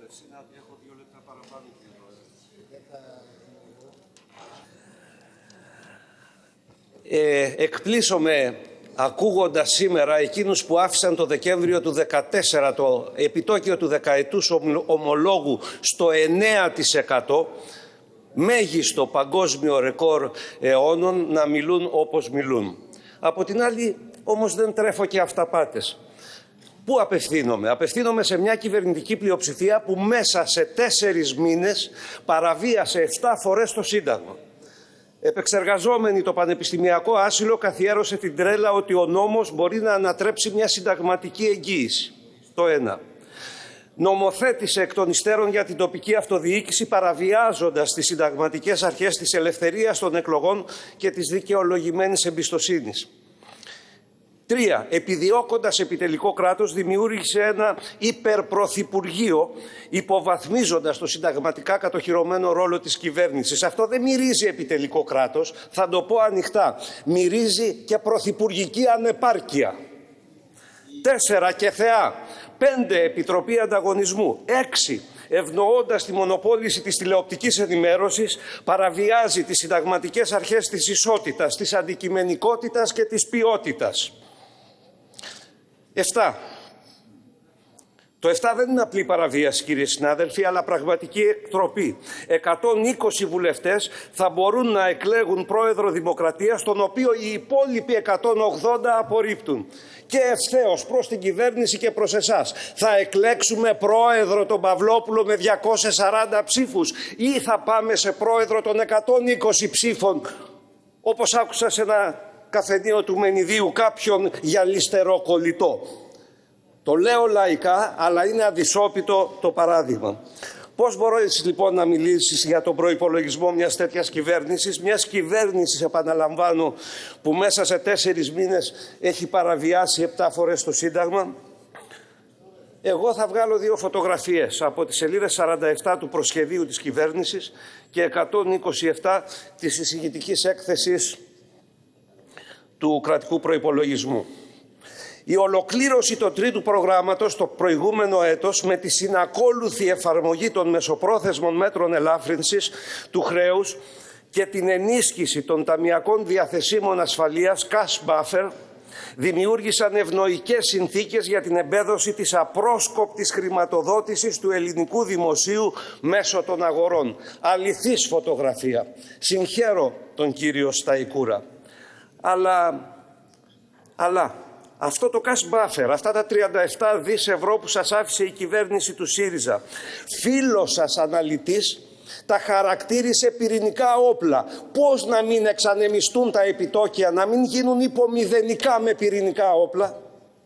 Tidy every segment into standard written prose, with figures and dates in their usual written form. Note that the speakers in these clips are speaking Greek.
Έχω 2 λεπτά παραπάνω, κύριε Πρόεδρε. Εκπλήσωμαι ακούγοντας σήμερα εκείνους που άφησαν το Δεκέμβριο του 2014 το επιτόκιο του δεκαετούς ομολόγου στο 9%, μέγιστο παγκόσμιο ρεκόρ αιώνων, να μιλούν όπως μιλούν. Από την άλλη όμως δεν τρέφω και αυταπάτες. Πού απευθύνομαι? Απευθύνομαι σε μια κυβερνητική πλειοψηφία που μέσα σε 4 μήνες παραβίασε 7 φορές το Σύνταγμα. Επεξεργαζόμενη το πανεπιστημιακό άσυλο, καθιέρωσε την τρέλα ότι ο νόμος μπορεί να ανατρέψει μια συνταγματική εγγύηση. Το ένα. Νομοθέτησε εκ των υστέρων για την τοπική αυτοδιοίκηση, παραβιάζοντας τις συνταγματικές αρχές της ελευθερίας των εκλογών και της δικαιολογημένης εμπιστοσύνης. 3. Επιδιώκοντας επιτελικό κράτος, δημιούργησε ένα υπερπρωθυπουργείο, υποβαθμίζοντας το συνταγματικά κατοχυρωμένο ρόλο της κυβέρνησης. Αυτό δεν μυρίζει επιτελικό κράτος, θα το πω ανοιχτά. Μυρίζει και πρωθυπουργική ανεπάρκεια. 4. Και θεά. 5. Επιτροπή Ανταγωνισμού. 6. Ευνοώντας τη μονοπόληση της τηλεοπτικής ενημέρωσης, παραβιάζει τις συνταγματικές αρχές της ισότητας, της αντικειμενικότητας και της ποιότητας. 7. Το 7 δεν είναι απλή παραβίαση, κύριοι συνάδελφοι, αλλά πραγματική εκτροπή. 120 βουλευτές θα μπορούν να εκλέγουν πρόεδρο Δημοκρατίας, τον οποίο οι υπόλοιποι 180 απορρίπτουν. Και ευθέως προς την κυβέρνηση και προς εσάς. Θα εκλέξουμε πρόεδρο τον Παυλόπουλο με 240 ψήφους ή θα πάμε σε πρόεδρο των 120 ψήφων, όπως άκουσα σε ένα καφενείο του Μενιδίου κάποιον γυαλιστερό κολλητό. Το λέω λαϊκά, αλλά είναι αδυσόπιτο το παράδειγμα. Πώς μπορείς λοιπόν να μιλήσεις για τον προϋπολογισμό μιας τέτοιας κυβέρνησης, επαναλαμβάνω, που μέσα σε 4 μήνες έχει παραβιάσει 7 φορές το Σύνταγμα? Εγώ θα βγάλω 2 φωτογραφίες από τις σελίδες 47 του προσχεδίου της κυβέρνησης και 127 της εισηγητικής έκθεσης του κρατικού προϋπολογισμού. Η ολοκλήρωση του 3ου προγράμματος το προηγούμενο έτος με τη συνακόλουθη εφαρμογή των μεσοπρόθεσμων μέτρων ελάφρυνσης του χρέους και την ενίσχυση των ταμειακών διαθεσίμων ασφαλείας, cash buffer, δημιούργησαν ευνοϊκές συνθήκες για την εμπέδωση της απρόσκοπτης χρηματοδότησης του ελληνικού δημοσίου μέσω των αγορών. Αληθής φωτογραφία. Συγχαίρω τον κύριο Σταϊκούρα. Αλλά αυτό το cash buffer, αυτά τα 37 δις ευρώ που σας άφησε η κυβέρνηση του ΣΥΡΙΖΑ, φίλος σας αναλυτής τα χαρακτήρισε πυρηνικά όπλα. Πώς να μην εξανεμιστούν τα επιτόκια, να μην γίνουν υπομηδενικά με πυρηνικά όπλα?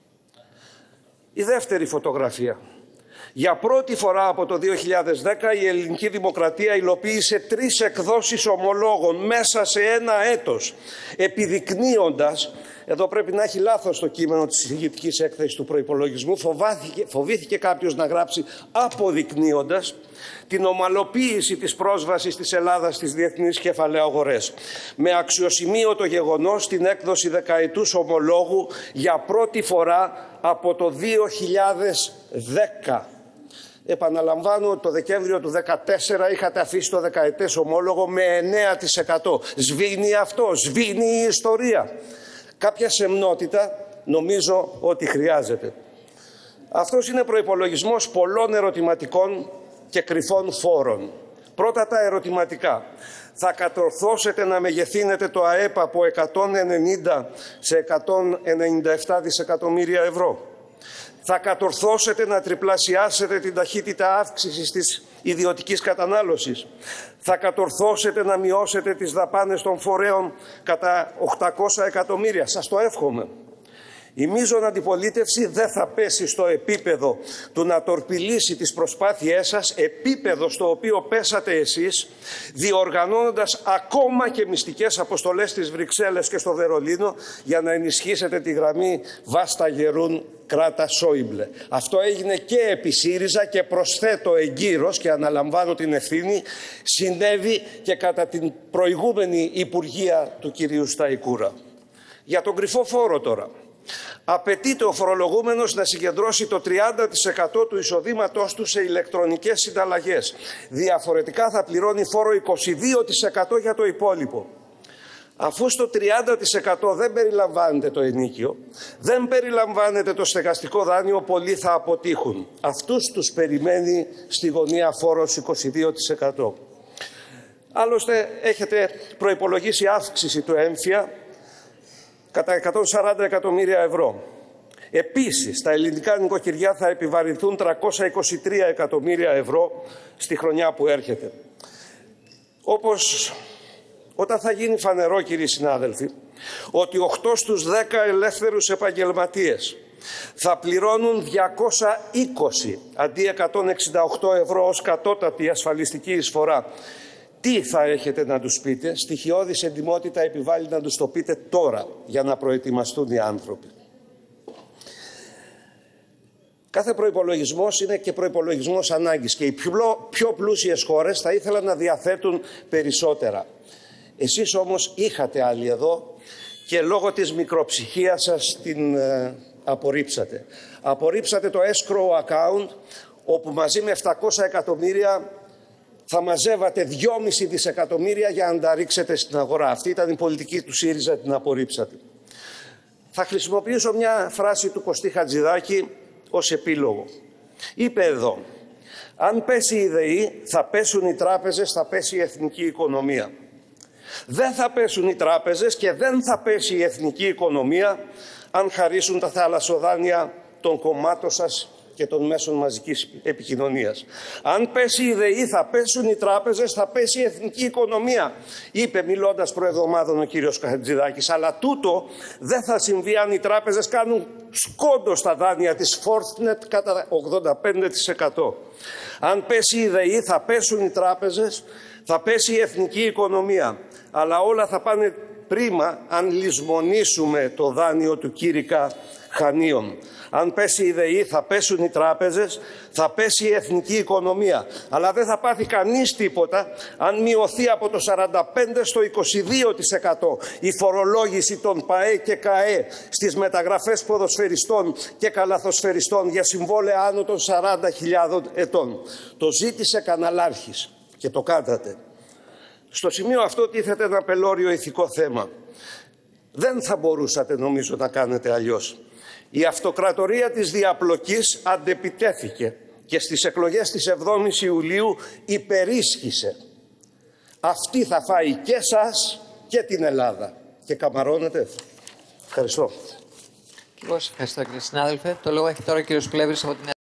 Η δεύτερη φωτογραφία. Για πρώτη φορά από το 2010 η ελληνική δημοκρατία υλοποίησε 3 εκδόσεις ομολόγων μέσα σε 1 έτος, επιδεικνύοντας, εδώ πρέπει να έχει λάθος το κείμενο της εισηγητικής έκθεσης του προϋπολογισμού, φοβήθηκε κάποιος να γράψει αποδεικνύοντας την ομαλοποίηση της πρόσβασης της Ελλάδας στις διεθνείς κεφαλαίες. Με αξιοσημείωτο γεγονός την έκδοση δεκαετούς ομολόγου για πρώτη φορά από το 2010. Επαναλαμβάνω, το Δεκέμβριο του 2014 είχατε αφήσει το δεκαετές ομόλογο με 9%. Σβήνει αυτό, σβήνει η ιστορία. Κάποια σεμνότητα νομίζω ότι χρειάζεται. Αυτός είναι προϋπολογισμός πολλών ερωτηματικών και κρυφών φόρων. Πρώτα τα ερωτηματικά. Θα κατορθώσετε να μεγεθύνετε το ΑΕΠ από 190 σε 197 δισεκατομμύρια ευρώ? Θα κατορθώσετε να τριπλασιάσετε την ταχύτητα αύξησης της ιδιωτικής κατανάλωσης? Θα κατορθώσετε να μειώσετε τις δαπάνες των φορέων κατά 800 εκατομμύρια? Σας το εύχομαι. Η μείζων αντιπολίτευση δεν θα πέσει στο επίπεδο του να τορπιλήσει τις προσπάθειές σας, επίπεδο στο οποίο πέσατε εσείς, διοργανώνοντας ακόμα και μυστικές αποστολές στις Βρυξέλλες και στο Βερολίνο για να ενισχύσετε τη γραμμή «Βάστα γερούν, κράτα Σόιμπλε». Αυτό έγινε και επί ΣΥΡΙΖΑ και προσθέτω εγκύρως και αναλαμβάνω την ευθύνη, συνέβη και κατά την προηγούμενη υπουργεία του κυρίου Σταϊκούρα. Για τον κρυφό φόρο τώρα. Απαιτείται ο φορολογούμενος να συγκεντρώσει το 30% του εισοδήματός του σε ηλεκτρονικές συνταλλαγές. Διαφορετικά θα πληρώνει φόρο 22% για το υπόλοιπο. Αφού στο 30% δεν περιλαμβάνεται το ενοίκιο, δεν περιλαμβάνεται το στεγαστικό δάνειο, πολλοί θα αποτύχουν. Αυτούς τους περιμένει στη γωνία φόρος 22%. Άλλωστε έχετε προϋπολογίσει αύξηση του έμφυα κατά 140 εκατομμύρια ευρώ. Επίσης, τα ελληνικά νοικοκυριά θα επιβαρυνθούν 323 εκατομμύρια ευρώ στη χρονιά που έρχεται. Όπως όταν θα γίνει φανερό, κύριοι συνάδελφοι, ότι 8 στους 10 ελεύθερους επαγγελματίες θα πληρώνουν 220 αντί 168 ευρώ ως κατώτατη ασφαλιστική εισφορά, τι θα έχετε να τους πείτε? Στοιχειώδης εντιμότητα επιβάλλει να τους το πείτε τώρα, για να προετοιμαστούν οι άνθρωποι. Κάθε προϋπολογισμός είναι και προϋπολογισμός ανάγκης και οι πιο πλούσιες χώρες θα ήθελαν να διαθέτουν περισσότερα. Εσείς όμως είχατε άλλη εδώ και λόγω της μικροψυχίας σας την απορρίψατε. Απορρίψατε το escrow account, όπου μαζί με 700 εκατομμύρια θα μαζεύατε 2,5 δισεκατομμύρια για να τα ρίξετε στην αγορά. Αυτή ήταν η πολιτική του ΣΥΡΙΖΑ, την απορρίψατε. Θα χρησιμοποιήσω μια φράση του Κωστή Χατζηδάκη ως επίλογο. Είπε εδώ: αν πέσει η ΔΕΗ, θα πέσουν οι τράπεζες, θα πέσει η εθνική οικονομία. Δεν θα πέσουν οι τράπεζες και δεν θα πέσει η εθνική οικονομία αν χαρίσουν τα θαλασσοδάνεια των κομμάτων σας και των μέσων μαζικής επικοινωνίας. Αν πέσει η ΔΕΗ, θα πέσουν οι τράπεζες, θα πέσει η εθνική οικονομία, είπε μιλώντας προεβδομάδων ο κύριος Χατζηδάκης. Αλλά τούτο δεν θα συμβεί αν οι τράπεζες κάνουν σκόντο στα δάνεια της Forthnet κατά 85%. Αν πέσει η ΔΕΗ, θα πέσουν οι τράπεζες, θα πέσει η εθνική οικονομία. Αλλά όλα θα πάνε πρίμα αν λησμονήσουμε το δάνειο του κήρυκα Χανίων. Αν πέσει η ΔΕΗ, θα πέσουν οι τράπεζες, θα πέσει η εθνική οικονομία. Αλλά δεν θα πάθει κανείς τίποτα αν μειωθεί από το 45% στο 22% η φορολόγηση των ΠΑΕ και ΚΑΕ στις μεταγραφές ποδοσφαιριστών και καλαθοσφαιριστών για συμβόλαια άνω των 40.000 ετών. Το ζήτησε καναλάρχης και το κάνατε. Στο σημείο αυτό τίθεται ένα πελώριο ηθικό θέμα. Δεν θα μπορούσατε, νομίζω, να κάνετε αλλιώς. Η αυτοκρατορία της διαπλοκής αντεπιτέθηκε και στις εκλογές της 7ης Ιουλίου υπερίσχυσε. Αυτή θα φάει και εσάς και την Ελλάδα. Και καμαρώνετε. Ευχαριστώ. Ευχαριστώ, κύριε συνάδελφε. Το λόγο έχει τώρα ο κύριος Πλεύρης από την